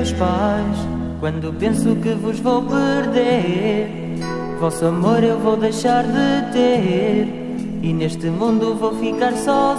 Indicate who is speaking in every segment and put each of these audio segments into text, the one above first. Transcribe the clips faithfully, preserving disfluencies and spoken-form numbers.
Speaker 1: Meus pais, quando penso que vos vou perder, vosso amor eu vou deixar de ter, e neste mundo vou ficar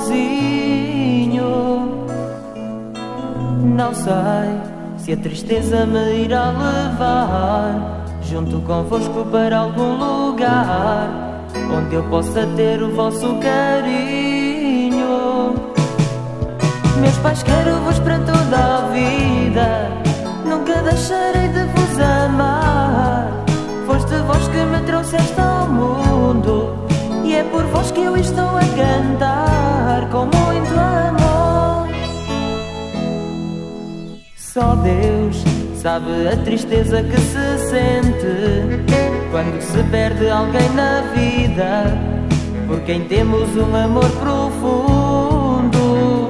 Speaker 1: sozinho. Não sei se a tristeza me irá levar junto convosco para algum lugar onde eu possa ter o vosso carinho. Meus pais, quero-vos para toda a vida, nunca deixarei de vos amar. Foste vós que me trouxeste ao mundo, e é por vós que eu estou a cantar com muito amor. Só Deus sabe a tristeza que se sente quando se perde alguém na vida, por quem temos um amor profundo.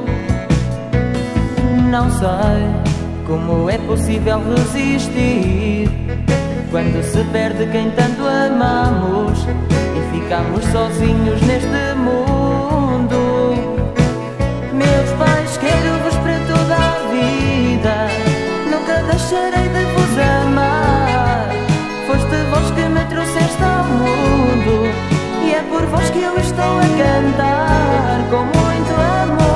Speaker 1: Não sei como é possível resistir quando se perde quem tanto amamos e ficamos sozinhos neste mundo. Meus pais, quero-vos para toda a vida, nunca deixarei de vos amar. Foste vós que me trouxeste ao mundo, e é por vós que eu estou a cantar com muito amor.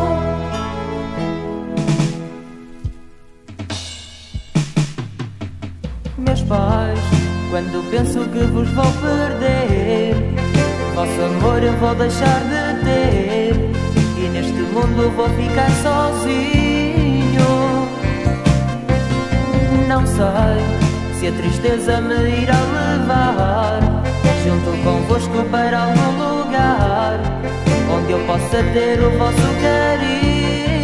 Speaker 1: Meus pais, quando penso que vos vou perder, vosso amor eu vou deixar de ter, e neste mundo vou ficar sozinho. Não sei se a tristeza me irá levar junto convosco para algum lugar onde eu possa ter o vosso carinho.